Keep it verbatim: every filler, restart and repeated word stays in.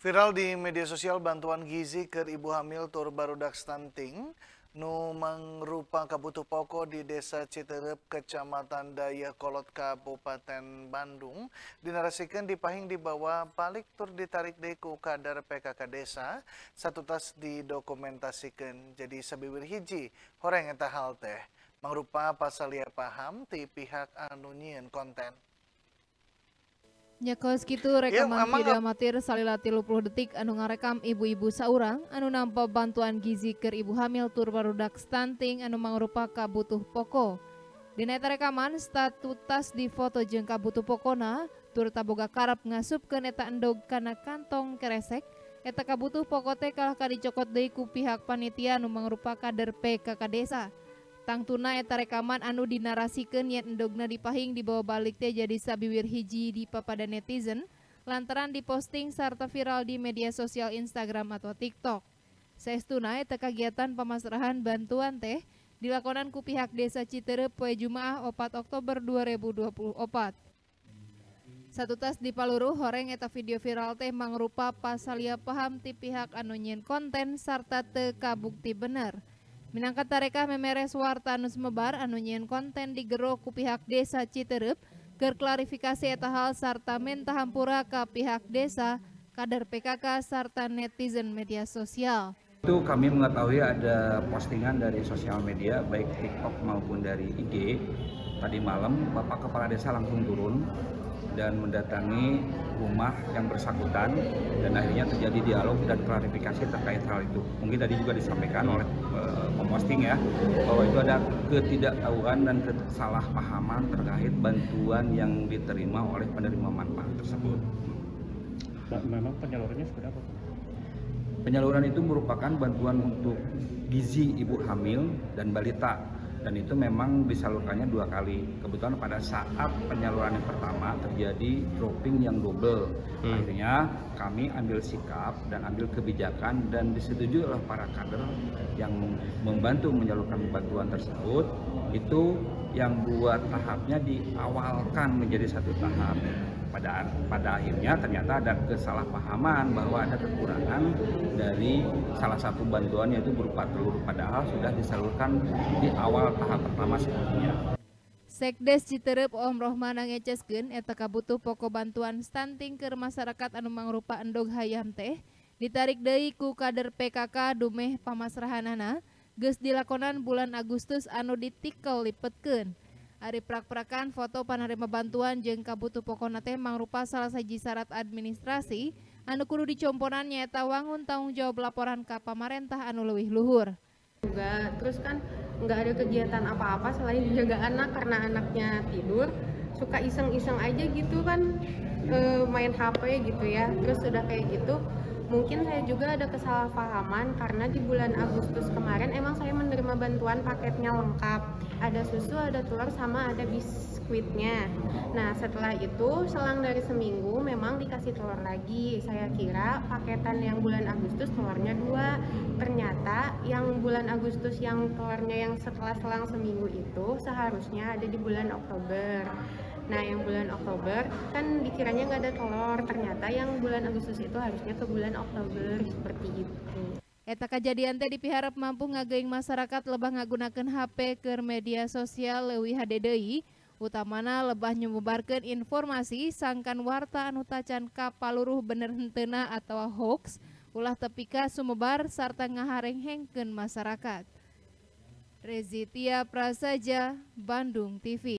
Viral di media sosial bantuan gizi ke ibu hamil tur barudak stunting nu mangrupa kabutuh pokok di Desa Citerep, Kecamatan Dayakolot, Kabupaten Bandung dinarasikan dipahing di bawah balik tur ditarik deku kadar P K K desa satu tas didokumentasikan jadi sabiwir hiji horeng eta hal teh mangrupa pasalia paham ti pihak anu nyieun konten. Nyakos kitu rekaman video amatir salila tilu puluh detik anu ngarekam ibu-ibu saurang anu nampa bantuan gizi keur ibu hamil tur barudak stunting anu mangrupa kabutuh pokok. Dina eta rekaman statu tas di foto jeung kabutuh pokona tur taboga karep ngasupkeun eta endog kana kantong keresek. Eta kabutuh pokok teh kalah kadicokot deui ku pihak panitia anu mangrupa kader P K K desa. Tangtuna eta rekaman anu dinarasikeun yen endogna dipahing dibawa balik teh jadi sabiwir hiji di papada netizen lantaran diposting sarta viral di media sosial Instagram atau TikTok. Saestuna eta kagiatan pamasrahan bantuan teh dilakonan ku pihak Desa Citerep poe Jumaah opat Oktober dua ribu dua puluh empat. Satu tas di Paluru horeng eta video viral teh mangrupa pasalia paham ti pihak anu nyieun konten sarta teu kabukti bener. Minangka tarekah memeres warta anu sumebar anu nyieun konten digero ku pihak Desa Citerep keur klarifikasi eta hal sarta menta hampura ka pihak desa, kader P K K sarta netizen media sosial. Itu kami mengetahui ada postingan dari sosial media baik TikTok maupun dari I G. Tadi malam Bapak Kepala Desa langsung turun dan mendatangi rumah yang bersangkutan dan akhirnya terjadi dialog dan klarifikasi terkait hal itu. Mungkin tadi juga disampaikan oleh uh, pemposting ya bahwa itu ada ketidaktahuan dan kesalahpahaman terkait bantuan yang diterima oleh penerima manfaat tersebut. Memang penyalurannya seperti apa? Penyaluran itu merupakan bantuan untuk gizi ibu hamil dan balita. Dan itu memang disalurkannya dua kali. Kebetulan pada saat penyaluran yang pertama terjadi dropping yang double. Hmm. Akhirnya kami ambil sikap dan ambil kebijakan dan disetujui oleh para kader yang membantu menyalurkan bantuan tersebut. Itu yang buat tahapnya diawalkan menjadi satu tahap. Pada, pada akhirnya ternyata ada kesalahpahaman bahwa ada kekurangan dari salah satu bantuan yaitu berupa telur, padahal sudah disalurkan di awal tahap pertama sebelumnya. Sekdes Citerep Om Rohman ngeceskeun eta kabutuh pokok bantuan stunting keur masyarakat anu mangrupa endog hayam teh ditarik deui ku kader P K K dumeh pamasrahanana geus dilakonan bulan Agustus anu ditikel lipetkeun. Ari prak-prakan foto panerima bantuan jeung kabutuh pokona teh mangrupa salah saji syarat administrasi anu kudu dicomponan nyaeta wangun tanggung jawab laporan ka pamarentah anu leuwih luhur. Juga terus kan nggak ada kegiatan apa-apa selain jaga anak karena anaknya tidur, suka iseng-iseng aja gitu kan e, main H P gitu ya. Terus udah kayak gitu mungkin saya juga ada kesalahpahaman karena di bulan Agustus kemarin emang saya menerima bantuan paketnya lengkap, ada susu, ada telur, sama ada biskuitnya. Nah setelah itu selang dari seminggu memang dikasih telur lagi. Saya kira paketan yang bulan Agustus telurnya dua, ternyata yang bulan Agustus yang telurnya yang setelah selang seminggu itu seharusnya ada di bulan Oktober. Nah yang bulan Oktober kan dikiranya nggak ada telur, ternyata yang bulan Agustus itu harusnya ke bulan Oktober, seperti itu. Eta kejadian teh dipiharap mampu ngageuing masyarakat lebah ngagunakeun H P keur media sosial leuwih hade deui, utamana lebah nyumebarkeun informasi sangkan warta anu tacan ka paluruh bener henteuna atawa hoax, ulah tepika sumebar sarta ngaharenghengkeun masyarakat. Rezitia Prasaja, Bandung T V.